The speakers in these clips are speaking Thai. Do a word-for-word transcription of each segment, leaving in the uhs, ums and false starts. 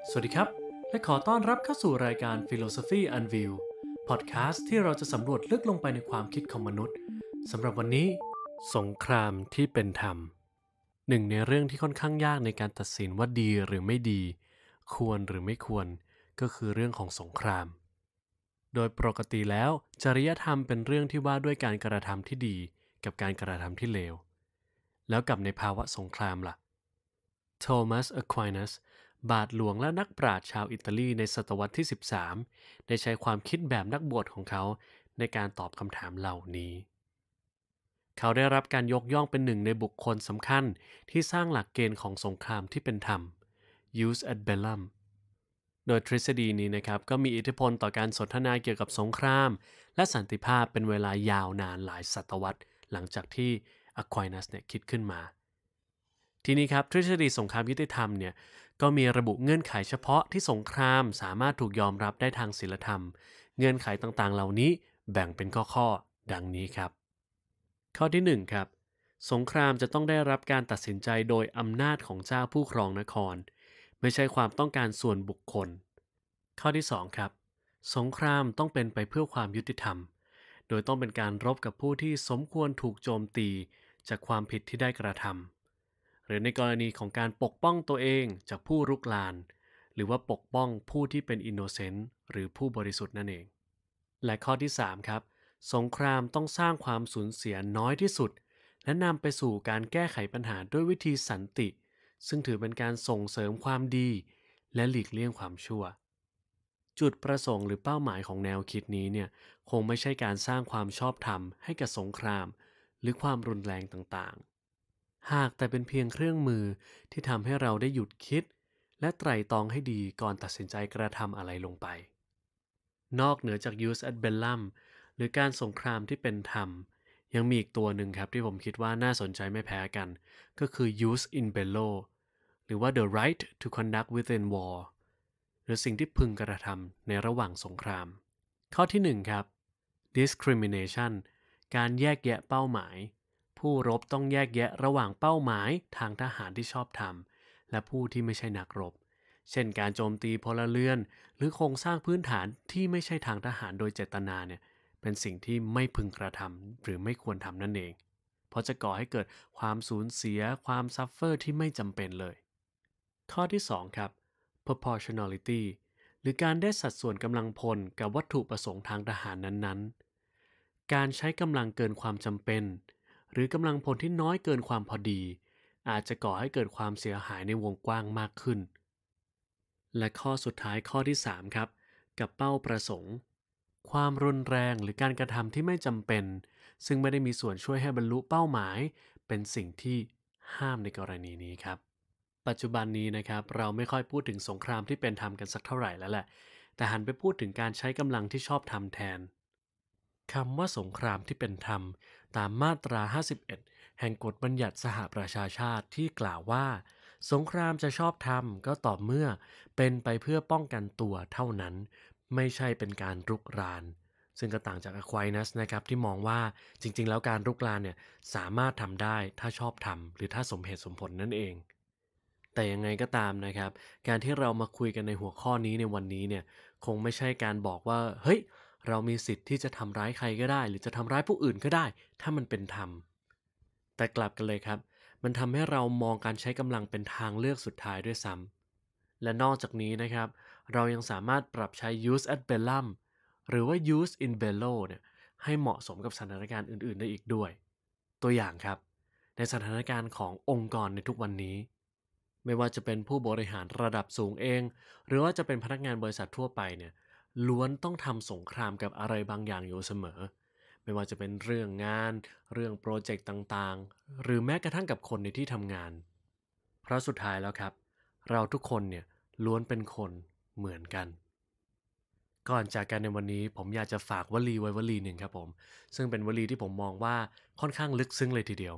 สวัสดีครับและขอต้อนรับเข้าสู่รายการ Philosophy Unveiled พอดแคสต์ที่เราจะสำรวจลึกลงไปในความคิดของมนุษย์สำหรับวันนี้สงครามที่เป็นธรรมหนึ่งในเรื่องที่ค่อนข้างยากในการตัดสินว่าดีหรือไม่ดีควรหรือไม่ควรก็คือเรื่องของสงครามโดยปกติแล้วจริยธรรมเป็นเรื่องที่ว่าด้วยการกระทำที่ดีกับการกระทำที่เลวแล้วกับในภาวะสงครามล่ะโทมัส อควายนัสบาทหลวงและนักปราชญ์ชาวอิตาลีในศตวรรษที่สิบสามได้ใช้ความคิดแบบนักบวชของเขาในการตอบคำถามเหล่านี้เขาได้รับการยกย่องเป็นหนึ่งในบุคคลสำคัญที่สร้างหลักเกณฑ์ของสงครามที่เป็นธรรม Jus ad bellum โดยทฤษฎีนี้นะครับก็มีอิทธิพลต่อการสนทนาเกี่ยวกับสงครามและสันติภาพเป็นเวลายาวนานหลายศตวรรษหลังจากที่ Aquinas เนี่ยคิดขึ้นมาทีนี้ครับทฤษฎีสงครามยุติธรรมเนี่ยก็มีระบุเงื่อนไขเฉพาะที่สงครามสามารถถูกยอมรับได้ทางศีลธรรมเงื่อนไขต่างๆเหล่านี้แบ่งเป็นข้อๆดังนี้ครับข้อที่หนึ่งครับสงครามจะต้องได้รับการตัดสินใจโดยอำนาจของเจ้าผู้ครองนครไม่ใช่ความต้องการส่วนบุคคลข้อที่สองครับสงครามต้องเป็นไปเพื่อความยุติธรรมโดยต้องเป็นการรบกับผู้ที่สมควรถูกโจมตีจากความผิดที่ได้กระทำหรือในกรณีของการปกป้องตัวเองจากผู้รุกรานหรือว่าปกป้องผู้ที่เป็นอินโนเซนต์หรือผู้บริสุทธิ์นั่นเองและข้อที่สามครับสงครามต้องสร้างความสูญเสียน้อยที่สุดและนำไปสู่การแก้ไขปัญหาด้วยวิธีสันติซึ่งถือเป็นการส่งเสริมความดีและหลีกเลี่ยงความชั่วจุดประสงค์หรือเป้าหมายของแนวคิดนี้เนี่ยคงไม่ใช่การสร้างความชอบธรรมให้กับสงครามหรือความรุนแรงต่างๆหากแต่เป็นเพียงเครื่องมือที่ทำให้เราได้หยุดคิดและไตร่ตรองให้ดีก่อนตัดสินใจกระทำอะไรลงไปนอกเหนือจาก Jus ad bellum หรือการสงครามที่เป็นธรรมยังมีอีกตัวหนึ่งครับที่ผมคิดว่าน่าสนใจไม่แพ้กันก็คือ Jus in bello หรือว่า the right to conduct within war หรือสิ่งที่พึงกระทำในระหว่างสงครามข้อที่หนึ่งครับ discrimination การแยกแยะเป้าหมายผู้รบต้องแยกแยะระหว่างเป้าหมายทางทหารที่ชอบธรรมและผู้ที่ไม่ใช่นักรบเช่นการโจมตีพลเรือนหรือโครงสร้างพื้นฐานที่ไม่ใช่ทางทหารโดยเจตนาเนี่ยเป็นสิ่งที่ไม่พึงกระทำหรือไม่ควรทำนั่นเองเพราะจะก่อให้เกิดความสูญเสียความซัฟเฟอร์ที่ไม่จำเป็นเลยข้อที่สองครับ proportionality หรือการได้สัดส่วนกำลังพลกับวัตถุประสงค์ทางทหารนั้นๆการใช้กำลังเกินความจำเป็นหรือกำลังพลที่น้อยเกินความพอดีอาจจะก่อให้เกิดความเสียหายในวงกว้างมากขึ้นและข้อสุดท้ายข้อที่สามครับกับเป้าประสงค์ความรุนแรงหรือการกระทำที่ไม่จำเป็นซึ่งไม่ได้มีส่วนช่วยให้บรรลุเป้าหมายเป็นสิ่งที่ห้ามในกรณีนี้ครับปัจจุบันนี้นะครับเราไม่ค่อยพูดถึงสงครามที่เป็นธรรมกันสักเท่าไหร่แล้วแหละแต่หันไปพูดถึงการใช้กำลังที่ชอบธรรมแทนคำว่าสงครามที่เป็นธรรมตามมาตราห้าสิบเอ็ดแห่งกฎบัญญัติสหประชาชาติที่กล่าวว่าสงครามจะชอบธรรมก็ต่อเมื่อเป็นไปเพื่อป้องกันตัวเท่านั้นไม่ใช่เป็นการรุกรานซึ่งก็ต่างจาก Aquinas นะครับที่มองว่าจริงๆแล้วการรุกรานเนี่ยสามารถทำได้ถ้าชอบธรรมหรือถ้าสมเหตุสมผลนั่นเองแต่ยังไงก็ตามนะครับการที่เรามาคุยกันในหัวข้อนี้ในวันนี้เนี่ยคงไม่ใช่การบอกว่าเฮ้ยเรามีสิทธิ์ที่จะทำร้ายใครก็ได้หรือจะทำร้ายผู้อื่นก็ได้ถ้ามันเป็นธรรมแต่กลับกันเลยครับมันทำให้เรามองการใช้กำลังเป็นทางเลือกสุดท้ายด้วยซ้ำและนอกจากนี้นะครับเรายังสามารถปรับใช้ Jus ad bellum หรือว่า Jus in bello เนี่ยให้เหมาะสมกับสถานการณ์อื่นๆได้อีกด้วยตัวอย่างครับในสถานการณ์ขององค์กรในทุกวันนี้ไม่ว่าจะเป็นผู้บริหารระดับสูงเองหรือว่าจะเป็นพนักงานบริษัททั่วไปเนี่ยล้วนต้องทำสงครามกับอะไรบางอย่างอยู่เสมอไม่ว่าจะเป็นเรื่องงานเรื่องโปรเจกต์ต่างๆหรือแม้กระทั่งกับคนในที่ทำงานเพราะสุดท้ายแล้วครับเราทุกคนเนี่ยล้วนเป็นคนเหมือนกันก่อนจากกันในวันนี้ผมอยากจะฝากวลีไว้วลีหนึ่งครับผมซึ่งเป็นวลีที่ผมมองว่าค่อนข้างลึกซึ้งเลยทีเดียว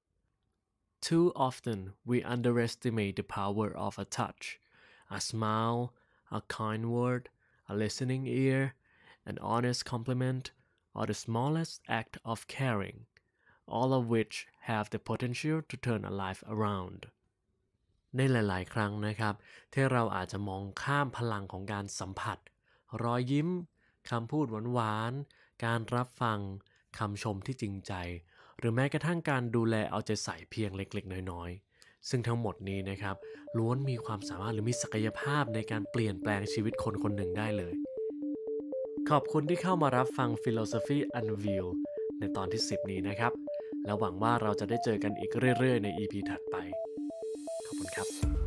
Too often we underestimate the power of a touch, a smile, a kind word, a listening ear, an honest compliment, or the smallest act of caring, all of which have the potential to turn a life around. ในหลายๆครั้งนะครับที่เราอาจจะมองข้ามพลังของการสัมผัสรอยยิ้มคำพูดหวานๆการรับฟังคำชมที่จริงใจหรือแม้กระทั่งการดูแลเอาใจใส่เพียงเล็กๆน้อยๆซึ่งทั้งหมดนี้นะครับล้วนมีความสามารถหรือมีศักยภาพในการเปลี่ยนแปลงชีวิตคนคนหนึ่งได้เลยขอบคุณที่เข้ามารับฟัง Philosophy Unveiled ในตอนที่สิบนี้นะครับและหวังว่าเราจะได้เจอกันอีกเรื่อยๆใน อี พี ถัดไปขอบคุณครับ